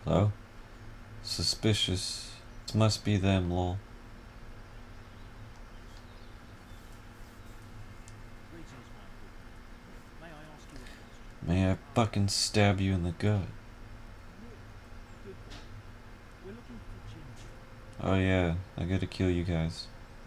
Hello? Suspicious. This must be them, lol. May I fucking stab you in the gut? Oh yeah, I gotta kill you guys.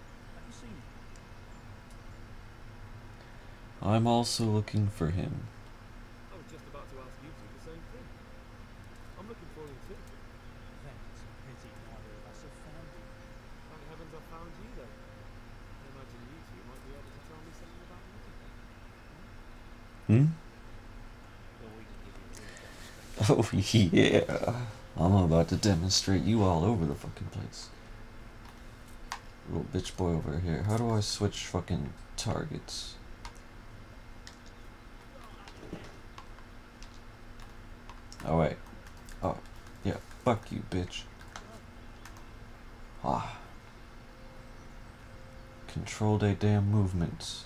I'm also looking for him. I was just about to ask you two the same thing. I'm looking for him too. Then it's a pity neither of us have found him. Thank heavens I found you then. I imagine you two might be able to tell me something about me. Hmm? Well, we can give you a real demonstration. Oh yeah. I'm about to demonstrate you all over the fucking place. Little bitch boy over here. How do I switch fucking targets? Oh wait. Oh, yeah. Fuck you, bitch. Ah. Control their damn movements.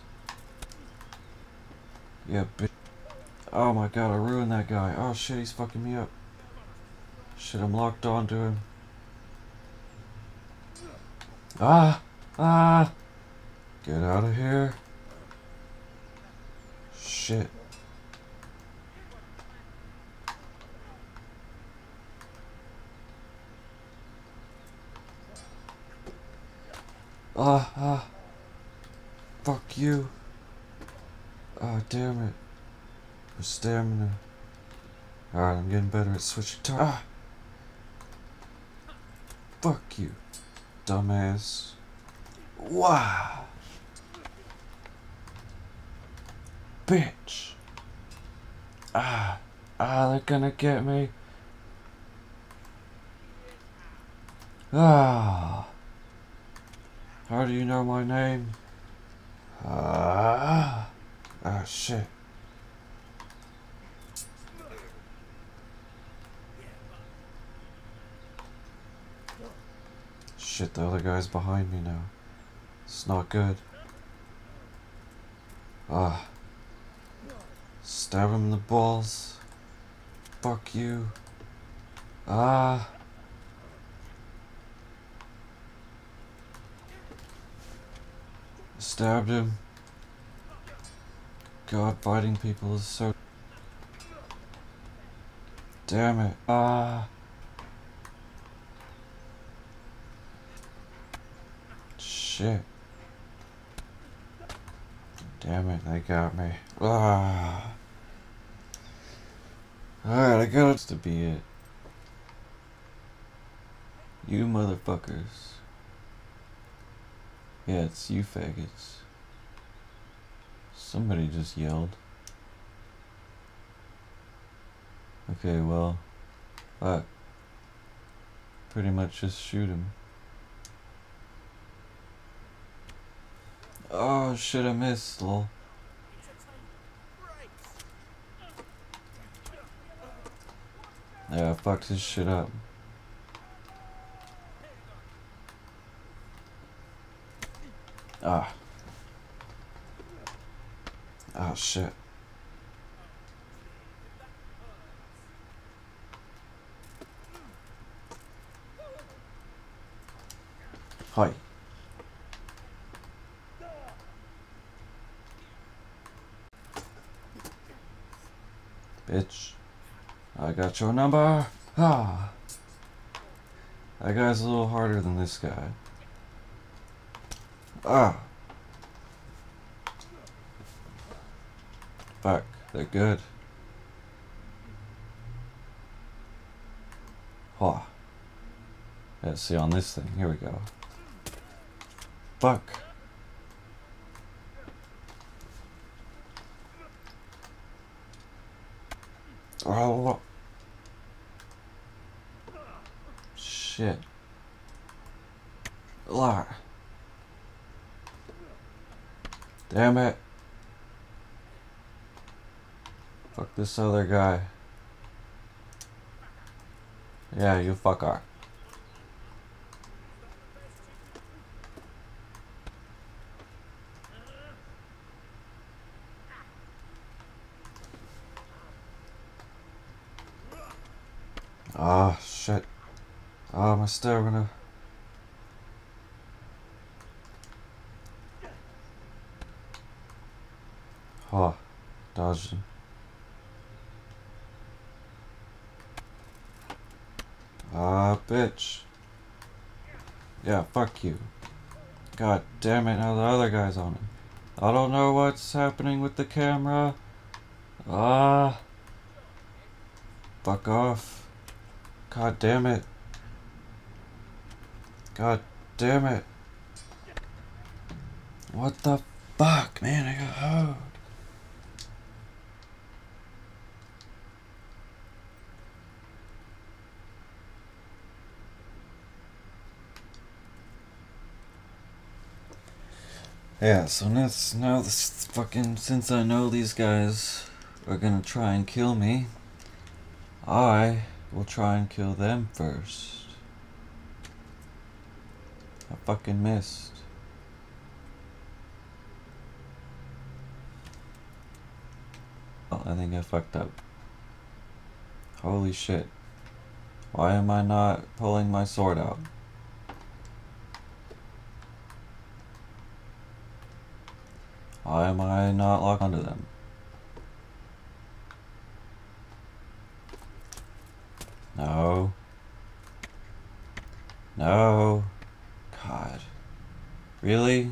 Yeah, bitch. Oh my god, I ruined that guy. Oh shit, he's fucking me up. Shit, I'm locked onto him. Ah! Ah! Get out of here. Shit. Ah! Ah! Fuck you. Ah, damn it. My stamina. Alright, I'm getting better at switching targets. Ah! Fuck you, dumbass. Wow! Bitch! Ah! Ah, they're gonna get me. Ah! How do you know my name? Ah! Ah, shit. Shit, the other guy's behind me now. It's not good. Ah. Stab him in the balls. Fuck you. Ah. Stabbed him. God, fighting people is so... Damn it. Ah. Shit. Damn it, they got me. Ah. Alright, I got it to be it. You motherfuckers. Yeah, it's you faggots. Somebody just yelled. Okay, well, fuck. Pretty much just shoot him. Oh shit, I missed, lol. Yeah, I fucked his shit up. Ah. Oh shit. Hi. Bitch. I got your number. Ah. That guy's a little harder than this guy. Ah. Fuck. They're good. Huh. Let's see on this thing. Here we go. Fuck. Oh. Shit. Lar. Damn it. Fuck this other guy. Yeah, you fucker. Ah, shit. Ah, my stamina. Huh. Dodged him. Ah, bitch. Yeah, fuck you. God damn it, now the other guy's on him. I don't know what's happening with the camera. Ah. Fuck off. God damn it. God damn it. What the fuck, man? I got hoed. Yeah, so now this fucking, since I know these guys are gonna try and kill me, I will try and kill them first. I fucking missed. Oh, I think I fucked up. Holy shit. Why am I not pulling my sword out? Why am I not locked onto them? No. No. God. Really?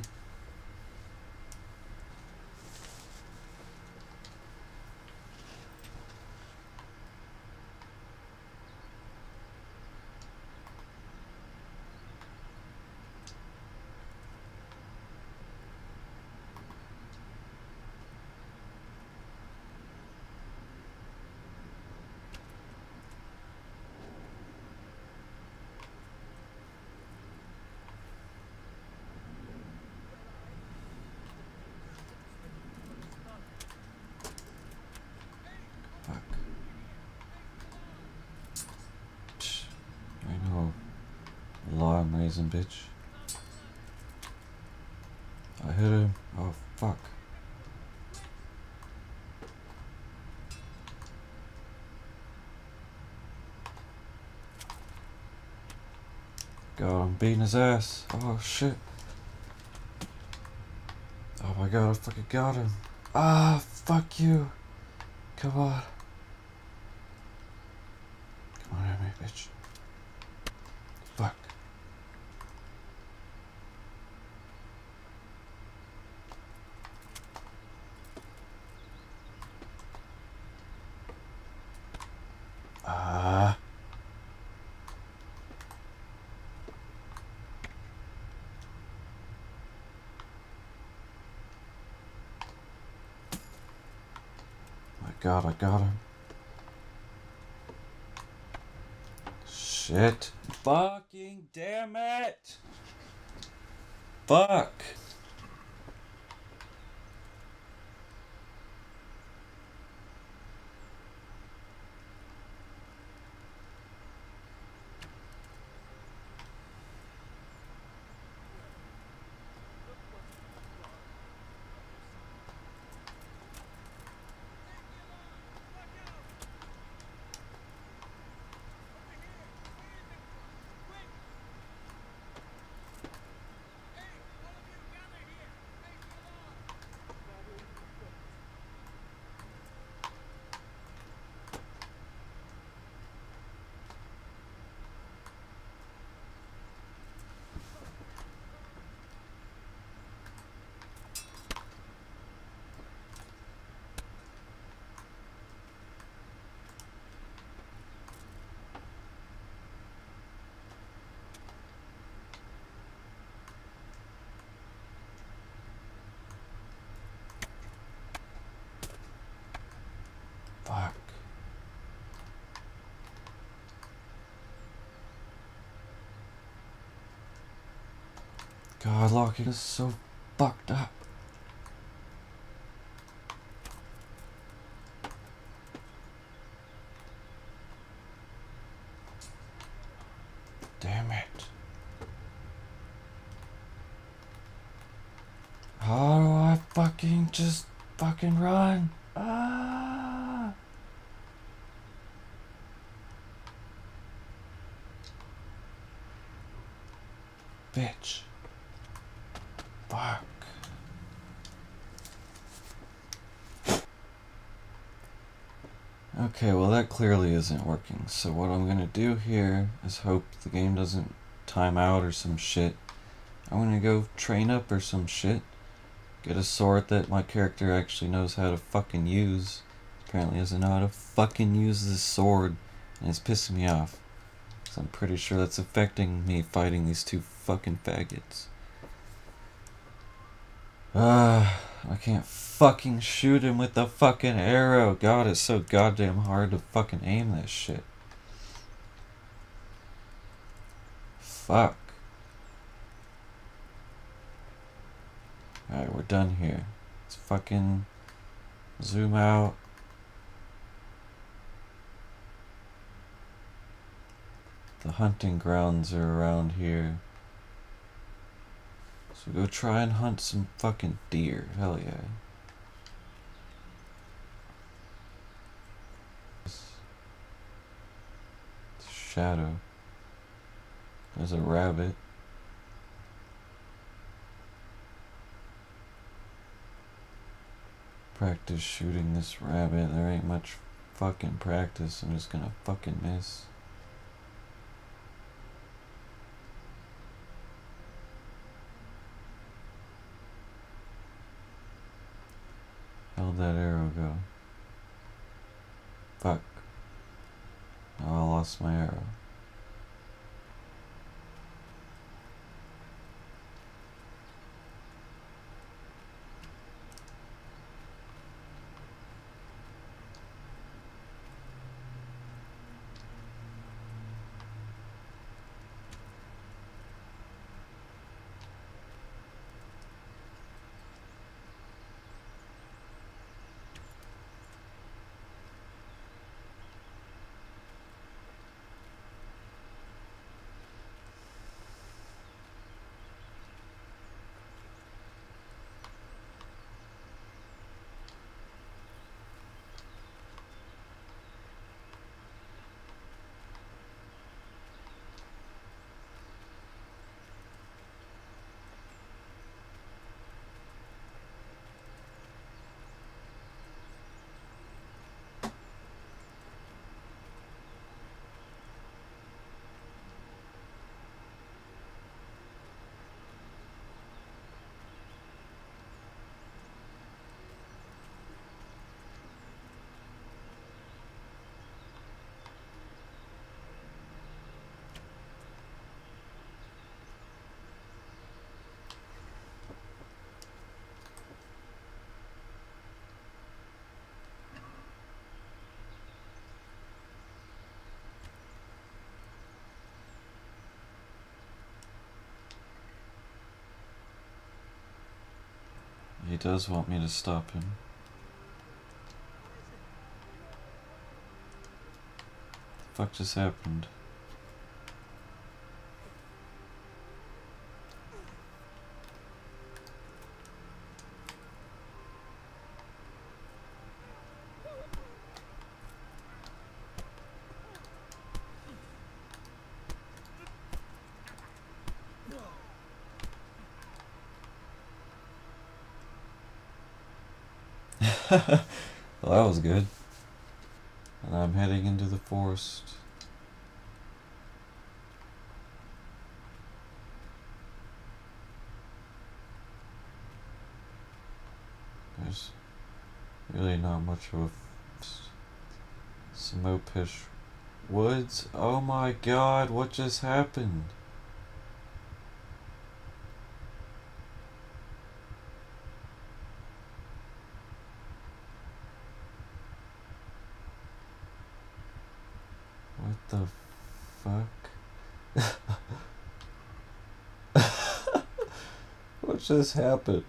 Fuck. Psh, I know. Alarm raising, bitch. I hit him. Oh, fuck. God, I'm beating his ass. Oh, shit. Oh my god, I fucking got him. Ah, fuck you. Come on. Come on at me, bitch. Fuck. Ah. My god, I got him. Shit. Fucking damn it. Fuck. Fuck. God, locking is so fucked up. Damn it. How do I fucking just fucking run? Ah. bitch. Fuck. Okay, well that clearly isn't working. So what I'm gonna do here is hope the game doesn't time out or some shit. I'm gonna go train up or some shit. Get a sword that my character actually knows how to fucking use. Apparently doesn't know how to fucking use this sword, and it's pissing me off. So I'm pretty sure that's affecting me fighting these two fucking faggots. I can't fucking shoot him with the fucking arrow. God, it's so goddamn hard to fucking aim that shit. Fuck. Alright, we're done here. Let's fucking zoom out. The hunting grounds are around here. So go try and hunt some fucking deer. Hell yeah. It's a shadow. There's a rabbit. Practice shooting this rabbit. There ain't much fucking practice. I'm just gonna fucking miss. How'd that arrow go? Fuck. Oh, I lost my arrow. He does want me to stop him. Fuck just happened? Well, that was good. And I'm heading into the forest. There's really not much of a Smopish Woods. Oh my god, what just happened? What the fuck? What just happened?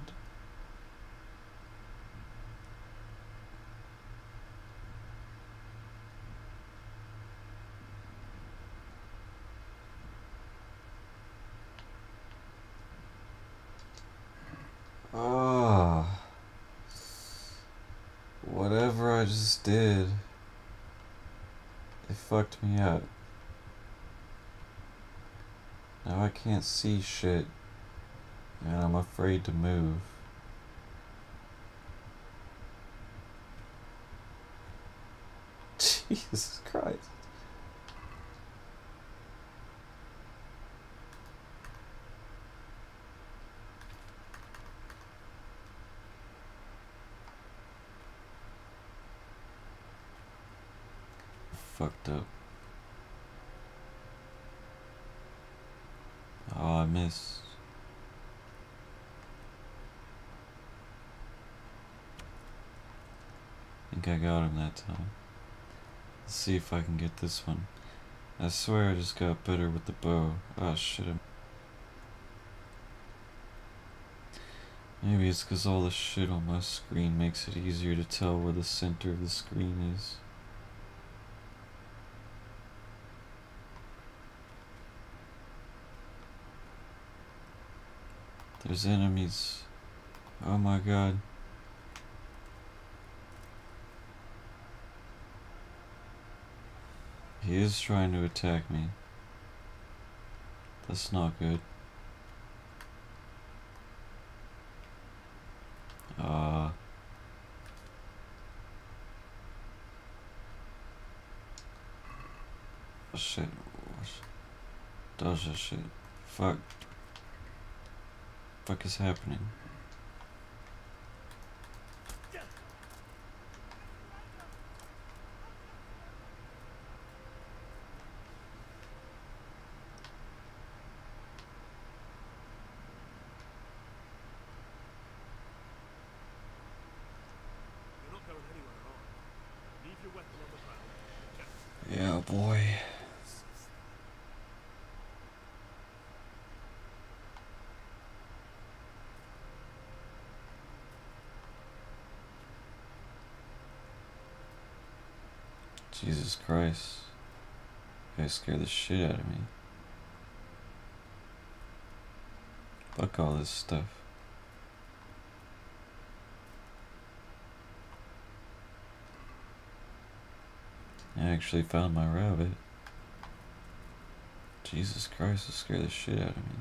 Ah, whatever I just did, it fucked me up. Now I can't see shit And I'm afraid to move. Jesus Christ. Fucked up. Oh, I missed. I think I got him that time. Let's see if I can get this one. I swear I just got better with the bow. Oh shit. Maybe it's because all the shit on my screen makes it easier to tell where the center of the screen is. There's enemies. Oh my god. He is trying to attack me. That's not good. Oh shit. Does this shit. Fuck. Fuck is happening? You're not going anywhere, are you? Leave your weapon on the ground. Yeah, boy. Jesus Christ. You guys scare the shit out of me. Fuck all this stuff. I actually found my rabbit. Jesus Christ, it scared the shit out of me.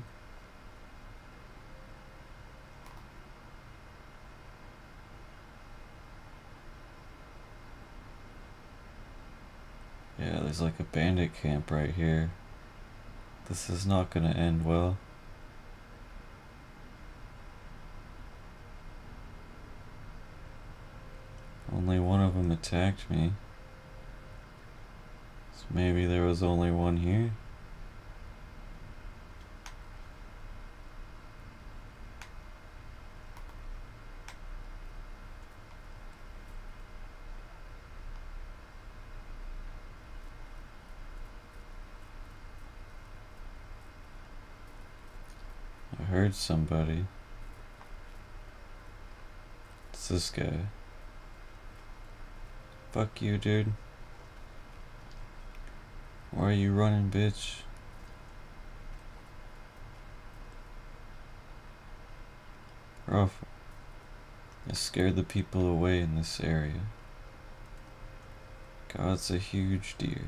Yeah, there's like a bandit camp right here. This is not gonna end well. Only one of them attacked me. So maybe there was only one here? I heard somebody. It's this guy. Fuck you, dude. Why are you running, bitch? Rough. I scared the people away in this area. God, it's a huge deer.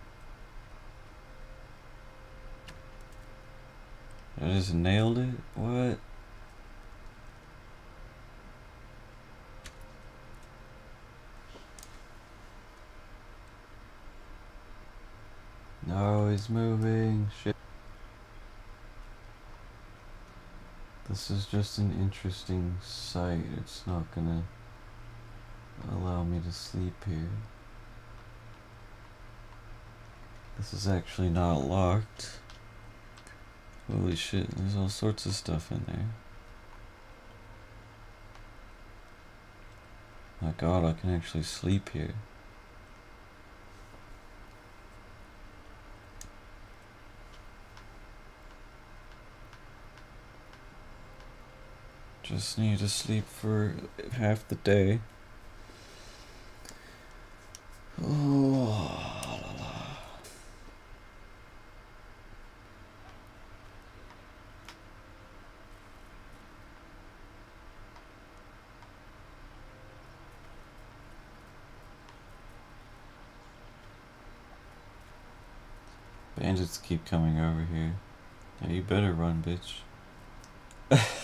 I just nailed it? What? No, he's moving. Shit. This is just an interesting sight. It's not gonna allow me to sleep here. This is actually not locked. Holy shit, there's all sorts of stuff in there. My god, I can actually sleep here. Just need to sleep for half the day. Oh, la, la. Bandits keep coming over here. Yeah, you better run, bitch.